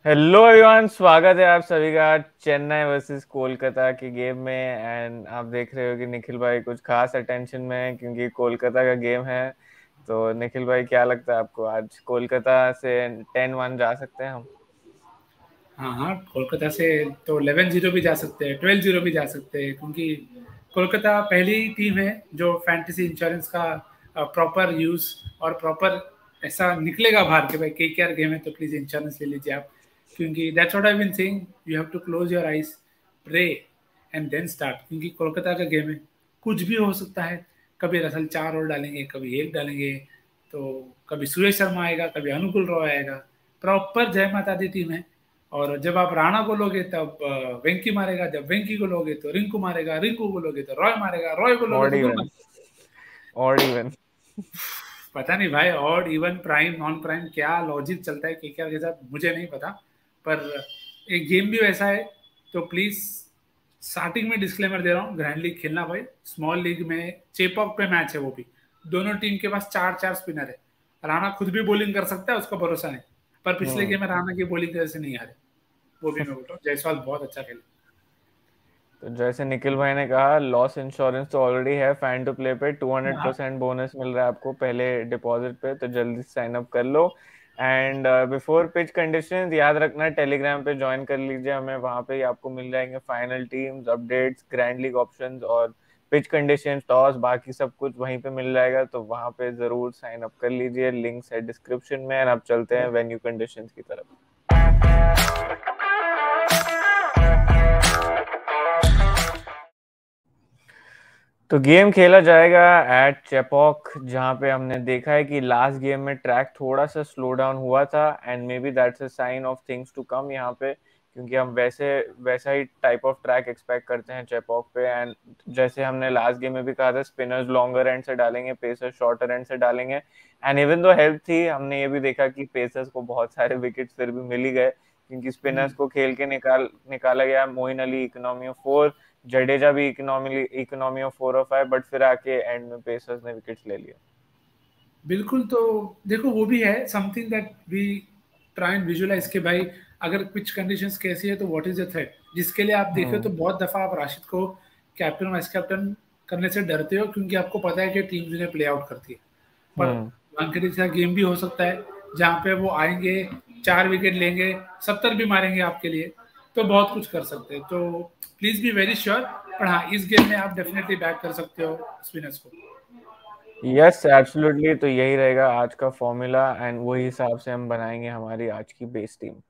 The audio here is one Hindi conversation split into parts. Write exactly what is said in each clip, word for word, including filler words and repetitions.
हेलो एवरीवन, स्वागत है आप सभी का चेन्नई वर्सेस कोलकाता के गेम में। एंड आप देख रहे हो कि निखिल भाई कुछ खास अटेंशन में है क्योंकि कोलकाता का गेम है। तो निखिल भाई, क्या लगता है आपको, आज कोलकाता से टेन वन जा सकते हैं हम? हाँ हाँ, कोलकाता से तो इलेवन जीरो भी जा सकते हैं, ट्वेल्व जीरो भी जा सकते हैं, क्योंकि कोलकाता पहली टीम है जो फैंटेसी इंश्योरेंस का प्रॉपर यूज और प्रॉपर ऐसा निकलेगा बाहर के भाई के आर गेम है तो प्लीज इंश्योरेंस ले लीजिए आप, क्योंकि that's what I been saying, you have to close your eyes, pray and then start, क्योंकि कोलकाता का गेम है, कुछ भी हो सकता है। कभी रसल चार और डालेंगे, कभी एक डालेंगे, तो कभी सुरेश शर्मा आएगा, कभी अनुकुल रॉय आएगा। प्रॉपर जय माता दी टीम है। और जब आप राणा को लोगे तब वेंकी मारेगा, जब वेंकी को लोगे तो रिंकू मारेगा, रिंकू को लोगे तो रॉय मारेगा, रॉय को लोगे ऑड तो इवन, गुरबाज। Odd even. पता नहीं भाई, odd even prime non prime क्या लॉजिक चलता है केकेआर के साथ, मुझे नहीं पता। पर एक गेम भी वैसा है, तो प्लीज स्टार्टिंग में डिस्क्लेमर दे रहा हूँ, ग्रैंड लीग खेलना भाई, स्मॉल लीग में चेपॉक पे मैच है, वो भी दोनों टीम के पास चार चार स्पिनर है। राणा खुद भी बॉलिंग कर सकता है, उसका भरोसा नहीं। पर पिछले हम्म गेम में राणा की बॉलिंग की वजह से नहीं आ रहे, वो भी मैं बोल रहा हूँ, जायसवाल बहुत अच्छा खेला। तो जैसे निखिल भाई ने कहा, लॉस इंश्योरेंस तो ऑलरेडी है फैन टू प्ले पे। टू हंड्रेड हाँ, परसेंट बोनस मिल रहा है आपको पहले डिपॉजिट पे, तो जल्दी साइन अप कर लो। एंड बिफोर पिच कंडीशंस याद रखना, टेलीग्राम पे ज्वाइन कर लीजिए हमें, वहां पे ही आपको मिल जाएंगे final teams updates, grand league options और पिच कंडीशंस, टॉस, बाकी सब कुछ वहीं पे मिल जाएगा। तो वहां पे जरूर साइन अप कर लीजिए, लिंक्स है डिस्क्रिप्शन में। एंड अब चलते हैं वेन्यू कंडीशंस की तरफ। तो गेम खेला जाएगा एट चेपॉक, जहां पे हमने देखा है कि लास्ट गेम में ट्रैक थोड़ा सा स्लो डाउन हुआ था। And may be that's a sign of things to come यहाँ पे, क्योंकि हम वैसे वैसा ही टाइप ऑफ ट्रैक एक्सपेक्ट करते हैं चेपॉक पे। एंड जैसे हमने लास्ट गेम में भी कहा था, स्पिनर्स लॉन्गर एंड से डालेंगे, पेसर्स शॉर्टर एंड से डालेंगे। एंड इवन दो हेल्प थी, हमने ये भी देखा कि पेसर्स को बहुत सारे विकेट्स फिर भी मिल ही गए, क्योंकि स्पिनर्स को खेल के निकाल निकाला गया। Moeen Ali economy of four, Jadeja भी इकोनॉमी इकोनॉमी ऑफ फोर और फाइव, बट फिर आके एंड में पेसर्स ने विकेट्स ले लिया। बिल्कुल। तो देखो, वो भी है something that we try and visualise के भाई, अगर पिच कंडीशंस कैसी है तो व्हाट इज द थ्रेट, जिसके लिए आप देखो तो हम्म बहुत दफा आप राशिद को कैप्टन वाइस कैप्टन करने से डरते हो, क्योंकि आपको पता है कि टीम उन्हें प्ले आउट करती है। पर हम्म वानखेड़े का गेम भी हो सकता है जहाँ पे वो आएंगे, चार विकेट लेंगे, सत्तर भी मारेंगे आपके लिए, तो बहुत कुछ कर सकते हैं। तो प्लीज बी वेरी श्योर। पर हाँ, इस गेम में आप डेफिनेटली बैक कर सकते हो स्पिनर्स को। यस एब्सोल्युटली, तो यही रहेगा आज का फॉर्मूला एंड वही हिसाब से हम बनाएंगे हमारी आज की base team.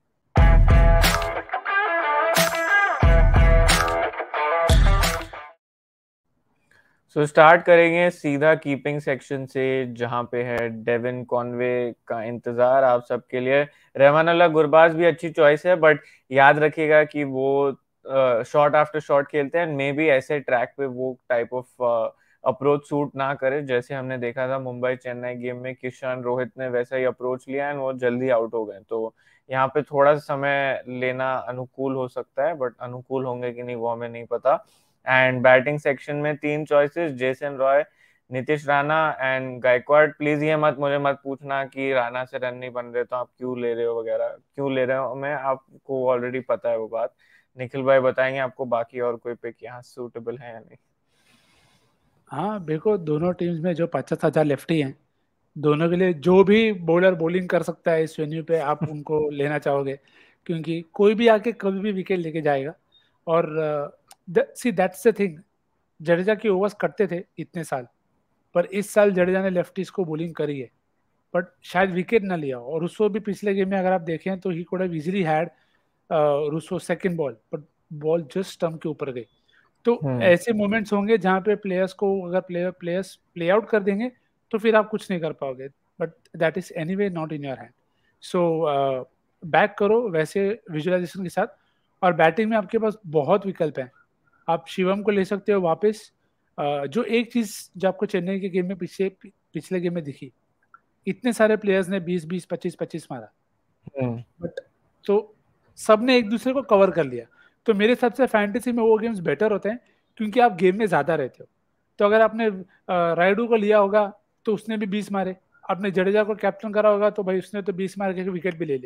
So so, start करेंगे सीधा कीपिंग सेक्शन से, जहां पे है डेविन कॉनवे का इंतजार आप सबके लिए। रहमानुल्लाह गुरबाज भी अच्छी चॉइस है, बट याद रखिएगा कि वो शॉट आफ्टर शॉट खेलते हैं, मे बी ऐसे ट्रैक पे वो टाइप ऑफ अप्रोच सूट ना करे, जैसे हमने देखा था मुंबई चेन्नई गेम में किशन रोहित ने वैसा ही अप्रोच लिया एंड वो जल्दी आउट हो गए। तो यहाँ पे थोड़ा सा समय लेना अनुकूल हो सकता है, बट अनुकूल होंगे कि नहीं वो हमें नहीं पता। एंड बैटिंग सेक्शन में तीन choices, Jason Roy, Nitish Rana and Gaikwad. Please ये मत मुझे मत पूछना कि राणा से रन नहीं बन रहे तो आप क्यों ले रहे हो वगैरह, क्यों ले रहे हो, मैं आपको ऑलरेडी पता है वो बात। निखिल भाई बताएंगे आपको बाकी और कोई पिक यहाँ सूटेबल है या नहीं। हाँ देखो, दोनों टीम्स में जो पचास हजार लेफ्टी हैं, दोनों के लिए जो भी बॉलर बॉलिंग कर सकता है इस वेन्यू पे आप उनको लेना चाहोगे, क्योंकि कोई भी आके कभी भी विकेट लेके जाएगा। और see that's the thing, Jadeja की ओवर्स कटते थे इतने साल, पर इस साल जडेजा ने लेफ्टीज को बॉलिंग करी है, बट शायद विकेट ना लिया। और उसको भी पिछले गेम में अगर आप देखें तो he could have easily had Rossouw second ball, but ball just stump के ऊपर गई। तो हम्म ऐसे मोमेंट्स होंगे जहां पे प्लेयर्स को, अगर प्लेयर प्लेयर्स प्ले आउट कर देंगे तो फिर आप कुछ नहीं कर पाओगे, but that is anyway not in your hand. So back करो वैसे विजुअलाइजेशन के साथ। और बैटिंग में आपके पास बहुत विकल्प हैं, आप शिवम को ले सकते हो वापस। uh, जो एक चीज जो आपको चेन्नई के गेम में पिछले पिछले गेम में दिखी, इतने सारे प्लेयर्स ने बीस बीस पच्चीस पच्चीस मारा, हम्म बट तो सबने एक दूसरे को कवर कर लिया। तो मेरे हिसाब से फैंटेसी में वो गेम्स बेटर होते हैं, क्योंकि आप गेम में ज्यादा रहते हो। तो अगर आपने अ, रायडू को लिया होगा तो उसने भी बीस मारे, आपने जडेजा को कैप्टन करा होगा तो भाई उसने तो बीस मार के विकेट भी ले लिया।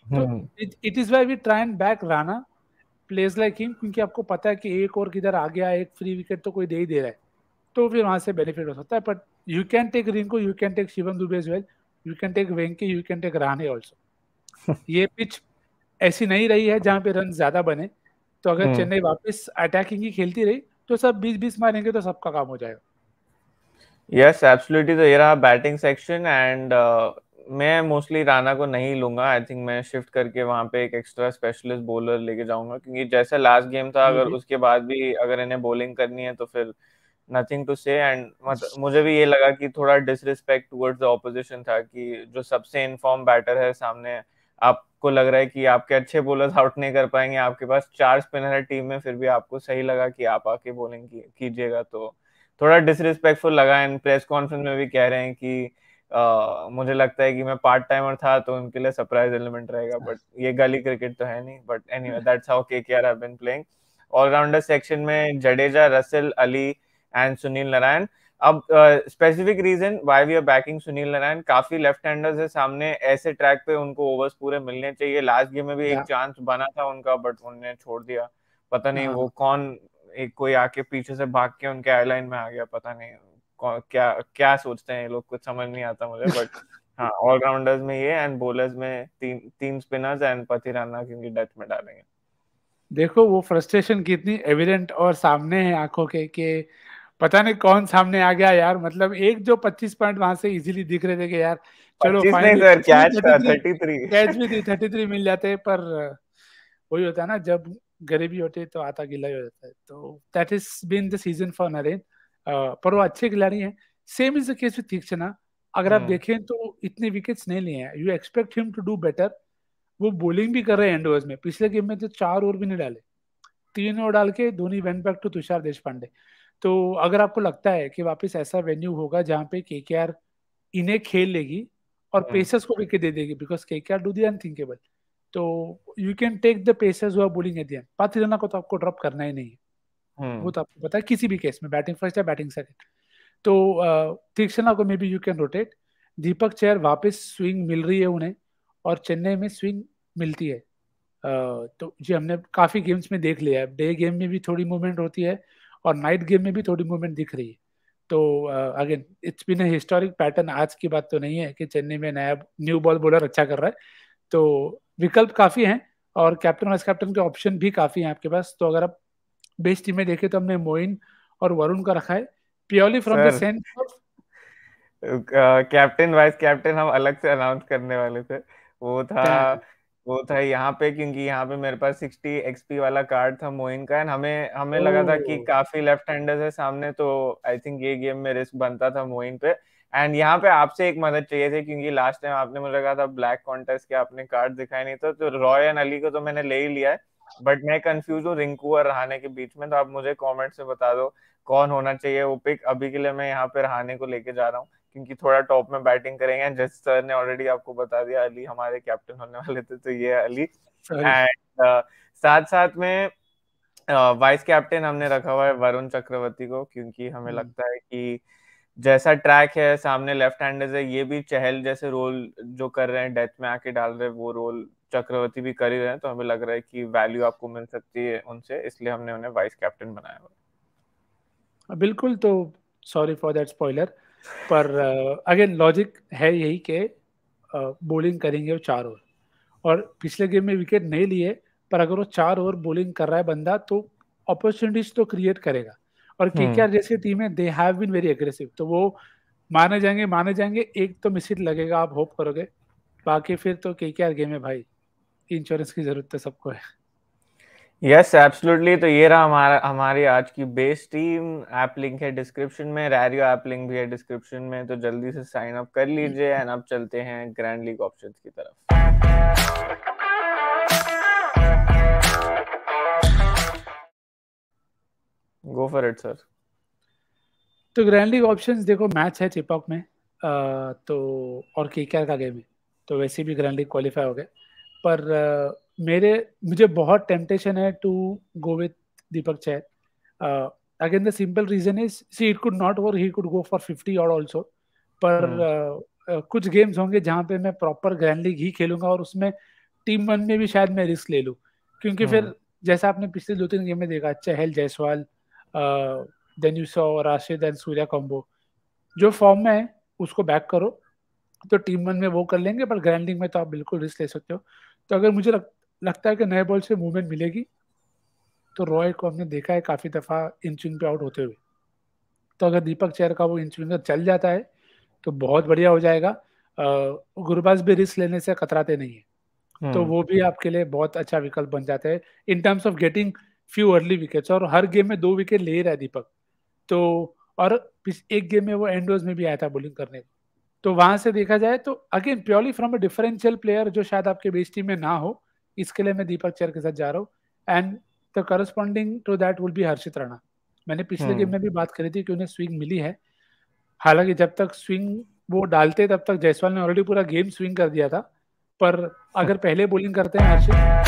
तो hmm it is why we try and back Rana place like him, क्योंकि आपको पता है कि एक और किधर आ गया, एक फ्री विकेट तो कोई दे ही दे रहा है, तो फिर वहां से बेनिफिट हो सकता है. But you can take Rinku, you can take Shivam Dube as well, you can take Venky, you can take Rahane also. ये पिच ऐसी नहीं रही है जहां पे रन ज्यादा बने, तो अगर हम्म चेन्नई वापस अटैकिंग ही खेलती रही तो सब बीस बीस मारेंगे तो सबका काम हो जाएगा. Yes absolutely. तो ये रहा बैटिंग सेक्शन एंड मैं मोस्टली राणा को नहीं लूंगा. आई थिंक मैं शिफ्ट करके वहां पे एक एक्स्ट्रा स्पेशलिस्ट बॉलर लेके जाऊंगा, क्योंकि जैसा लास्ट गेम था, ये अगर भी उसके बाद भी अगर इन्हें बॉलिंग करनी है तो फिर नथिंग टू से. एंड मुझे भी ये लगा कि थोड़ा डिसरिस्पेक्ट टुवर्ड्स द ऑपोजिशन था कि जो सबसे इनफॉर्म बैटर है सामने, आपको लग रहा है कि आपके अच्छे बॉलर्स आउट नहीं कर पाएंगे, आपके पास चार स्पिनर है टीम में, फिर भी आपको सही लगा कि आप आके बॉलिंग की, कीजिएगा. तो थोड़ा डिसरिस्पेक्टफुल लगा. एंड प्रेस कॉन्फ्रेंस में भी कह रहे हैं कि uh, मुझे लगता है कि मैं पार्ट टाइमर था तो उनके लिए सरप्राइज एलिमेंट रहेगा. बट ये गली क्रिकेट तो है नहीं. But anyway that's how KKR have been playing. All rounder section में जडेजा, रसेल, अली एंड सुनील नारायण. अब specific reason why we are backing Sunil Narine, काफी लेफ्ट हैंडर्स है सामने, ऐसे ट्रैक पे उनको ओवर्स पूरे मिलने चाहिए. लास्ट गेम में भी एक या चांस बना था उनका, बट उन्होंने छोड़ दिया. पता नहीं वो हाँ. कौन, एक कोई आके पीछे से भाग के उनके आई लाइन में आ गया. पता नहीं कौन- क्या क्या सोचते हैं ये लोग, कुछ समझ नहीं आता मुझे. बट हाँ, ऑलराउंडर्स में ये एंड बॉलर्स में तीन तीन स्पिनर्स एंड पथिराना क्योंकि डेथ में डालेंगे. देखो वो फ्रस्ट्रेशन कितनी एविडेंट और सामने है आंखों के, कि पता नहीं कौन सामने आ गया यार. मतलब एक जो पच्चीस पॉइंट वहां से इजीली दिख रहे थे कि यार चलो पच्चीस नहीं finally sir, three catch thirty था थ्री थर्टी थ्री. कैच भी थी, थर्टी थ्री मिल जाते. पर वही होता है ना, जब गरीबी होती है तो आता गिला ही हो जाता है. तो that is been the season for Narine. पर वो अच्छे खिलाड़ी हैं. Same is the case with Theekshana. अगर आप हम्म देखें तो इतने विकेट्स नहीं लिए हैं, you expect him to do better. वो बॉलिंग भी कर रहे हैं एंड ओवर्स में. पिछले गेम में तो चार ओवर भी नहीं डाले, तीन ओवर डाल के Dhoni went back to Tushar Deshpande. तो अगर आपको लगता है कि वापस ऐसा वेन्यू होगा जहां पे केकेआर इन्हें खेल लेगी और हम्म पेसर्स को विकेट दे देगी, because KKR do the unthinkable, तो you can take the pacers who are bowling at the end. Pathirana को तो आपको ड्रॉप करना ही नहीं है, वो हम्म तो आपको पता है किसी भी केस में, बैटिंग फर्स्ट या बैटिंग सेकंड. तो तीक्ष्णा को may be you can rotate. Deepak Chahar वापस स्विंग मिल रही है उन्हें, और चेन्नई में स्विंग मिलती है. अ, तो जी हमने काफी गेम्स में देख लिया है, डे गेम में भी थोड़ी मूवमेंट होती है और नाइट गेम में भी थोड़ी मूवमेंट दिख रही है. तो again it's been a historic pattern, आज की बात तो नहीं है कि चेन्नई में नया न्यू बॉल बॉलर अच्छा कर रहा है. तो विकल्प काफी हैं और कैप्टन वाइस कैप्टन के ऑप्शन भी काफी हैं आपके पास. तो अगर आप बेस्ट टीम में देखें तो हमने मोइन और वरुण का रखा है, purely from the sir, sense of. Captain vice captain हम अलग से अनाउंस करने वाले थे. वो था क्या है? वो था यहाँ पे, क्योंकि यहाँ पे मेरे पास सिक्सटी एक्सपी वाला कार्ड था मोइन का. एंड हमें हमें लगा था कि ओ, काफी लेफ्ट हैंडर्स है सामने, तो आई थिंक ये गेम में रिस्क बनता था मोइन पे. एंड यहाँ पे आपसे एक मदद चाहिए थी, क्योंकि लास्ट टाइम आपने मुझे लगा था ब्लैक कॉन्टेस्ट के आपने कार्ड दिखाए नहीं था. तो रॉय एंड अली को तो मैंने ले ही लिया है, बट मैं कंफ्यूज हूँ रिंकू और रहाणे के बीच में. तो आप मुझे कॉमेंट से बता दो कौन होना चाहिए वो पिक. अभी के लिए मैं यहाँ पे रहाणे को लेके जा रहा हूँ, क्योंकि थोड़ा टॉप में बैटिंग करेंगे. जस सर ने ऑलरेडी आपको बता दिया अली हमारे कैप्टन होने वाले थे, तो ये है अली. सॉरी. एंड साथ साथ में वाइस कैप्टन हमने रखा हुआ है वरुण चक्रवर्ती को, क्योंकि हमें लगता है कि जैसा ट्रैक है सामने लेफ्ट हैंडर्स है, ये भी चहल जैसे रोल जो कर रहे हैं, डेथ में आके डाल रहे हैं, वो रोल चक्रवर्ती भी कर ही रहे हैं. तो हमें लग रहा है कि वैल्यू आपको मिल सकती है उनसे, इसलिए हमने उन्हें वाइस कैप्टन बनाया हुआ बिल्कुल. तो सॉरी फॉर दैट स्पॉइलर. पर अगेन लॉजिक है यही कि बॉलिंग करेंगे वो चार ओवर, और पिछले गेम में विकेट नहीं लिए, पर अगर वो चार ओवर बॉलिंग कर रहा है बंदा तो अपॉर्चुनिटीज तो क्रिएट करेगा. और है. हम्म केकेआर जैसी टीम है, they have been very aggressive, तो वो माने जाएंगे माने जाएंगे. एक तो मिस हिट लगेगा, आप होप करोगे, बाकी फिर तो केकेआर गेम है भाई. इंश्योरेंस की जरूरत तो सबको है. Yes absolutely. तो ये रहा हमारा हमारी आज की बेस टीम. ऐप लिंक है डिस्क्रिप्शन में, रैरियो ऐप लिंक भी है डिस्क्रिप्शन में, तो जल्दी से साइन अप कर लीजिए. एंड अब चलते हैं ग्रैंड लीग ऑप्शंस की तरफ. Go for it sir. तो ग्रैंड लीग ऑप्शंस देखो, मैच है चिपॉक में, अ, तो और केकेआर का गेम है, तो वैसे भी ग्रैंड लीग क्वालिफाई हो गए. पर uh, मेरे मुझे बहुत टेम्पटेशन है to go with Deepak Chahar. Again the simple reason is, see it could not work, he could go for fifty और ऑल्सो. पर हम्म uh, uh, कुछ गेम्स होंगे जहां पे मैं प्रॉपर ग्रैंड लीग ही खेलूंगा और उसमें टीम वन में भी शायद मैं रिस्क ले लूँ, क्योंकि फिर जैसा आपने पिछले दो तीन गेम में देखा, Chahal Jaiswal, then you saw Rashid and Surya combo, जो फॉर्म में है उसको बैक करो तो टीम वन में वो कर लेंगे, पर ग्रैंड लीग में तो आप बिल्कुल रिस्क ले सकते हो। तो अगर मुझे लग, लगता है कि नए बॉल से मूवमेंट मिलेगी, तो रॉय को हमने देखा है काफी दफा इन स्विंग पे आउट होते हुए, तो अगर दीपक चहर का वो इन स्विंगर चल जाता है तो बहुत बढ़िया हो जाएगा। गुरबाज भी रिस्क लेने से कतराते नहीं है, तो वो भी आपके लिए बहुत अच्छा विकल्प बन जाता है in terms of getting few early wickets. और हर गेम में दो विकेट ले ही रहा है दीपक, तो और एक गेम में वो एंडोज में भी आया था बॉलिंग करने को, तो वहां से देखा जाए तो again purely from a differential player जो शायद आपके बेस टीम में ना हो, इसके लिए मैं दीपक चहर के साथ जा रहा हूँ। And the corresponding to that will be Harshit Rana. मैंने पिछले गेम में भी बात करी थी कि उन्हें स्विंग मिली है, हालांकि जब तक स्विंग वो डालते तब तक जायसवाल ने ऑलरेडी पूरा गेम स्विंग कर दिया था, पर अगर पहले बॉलिंग करते हैं हर्षित,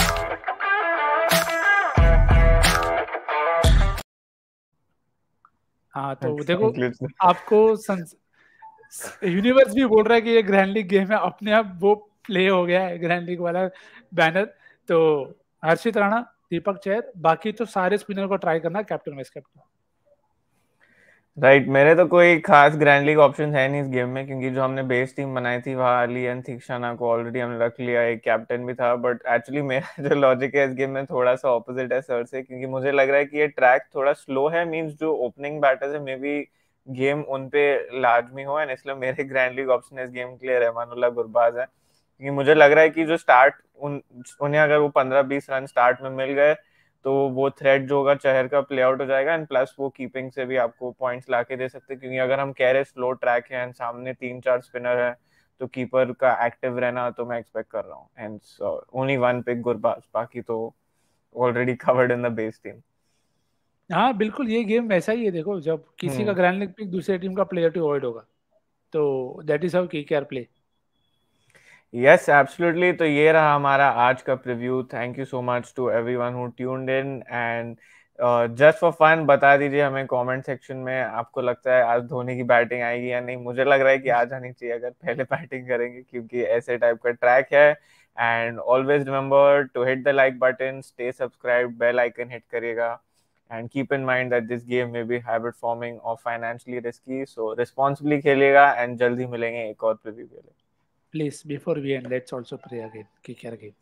हाँ तो देखो आपको यूनिवर्स भी बोल रहा है कि ये ग्रैंड लीग गेम है, अपने आप वो प्ले हो गया है ग्रैंड लीग वाला बैनर। तो हर्षित राणा, दीपक चहर, बाकी तो सारे स्पिनर को ट्राई करना captain vice captain. Right right, मेरे तो कोई खास ग्रैंड लीग ऑप्शन है नहीं इस गेम में, क्योंकि जो हमने बेस टीम बनाई थी वहाँ अली एंड थिक्शाना को ऑलरेडी हमने रख लिया, एक कैप्टन भी था। बट एक्चुअली मेरा जो लॉजिक है इस गेम में थोड़ा सा ऑपोजिट है सर से, क्योंकि मुझे लग रहा है कि ये ट्रैक थोड़ा स्लो है, मींस जो ओपनिंग बैटर्स है मे बी गेम उन पे लाजमी हो, एंड इसलिए मेरे ग्रैंड लीग ऑप्शन इस गेम के लिए रहमानुल्लाह गुरबाज है। क्योंकि मुझे लग रहा है कि जो स्टार्ट उन उन्हें अगर वो पंद्रह बीस रन स्टार्ट में मिल गए तो वो थ्रेड जो होगा चहर का प्ले आउट हो जाएगा, एंड प्लस वो कीपिंग से भी आपको पॉइंट्स लाके दे सकते हैं। क्योंकि अगर हम कह रहे स्लो ट्रैक है एंड सामने तीन चार स्पिनर है तो कीपर का एक्टिव रहना तो मैं एक्सपेक्ट कर रहा हूँ, hence only one pick Gurbaz, बाकी तो already covered in the base team. हाँ बिल्कुल, ये गेम वैसा ही है, देखो जब किसी का ग्रैंड लीग पिक दूसरे टीम का प्लेयर टू अवॉइड होगा, तो that is how KKR play. Yes absolutely, तो ये रहा हमारा आज का preview. Thank you so much to everyone who tuned in, and just for fun बता दीजिए हमें कमेंट सेक्शन में आपको लगता है आज धोनी की बैटिंग आएगी या नहीं। मुझे लग रहा है कि आ जानी चाहिए अगर पहले बैटिंग करेंगे, क्योंकि ऐसे टाइप का ट्रैक है। And always remember to hit the like button, stay subscribe, bell icon hit करिएगा, and keep in mind that this game में बी हैबिट फॉर्मिंग और फाइनेंशियली रिस्की, सो रिस्पॉन्सिबली खेलिएगा, एंड जल्दी मिलेंगे एक और प्रीव्यू के लिए। Please, before we end, let's also pray again. K K R again.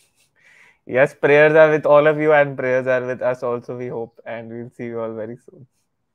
Yes, prayers are with all of you and prayers are with us also, we hope, and we'll see you all very soon.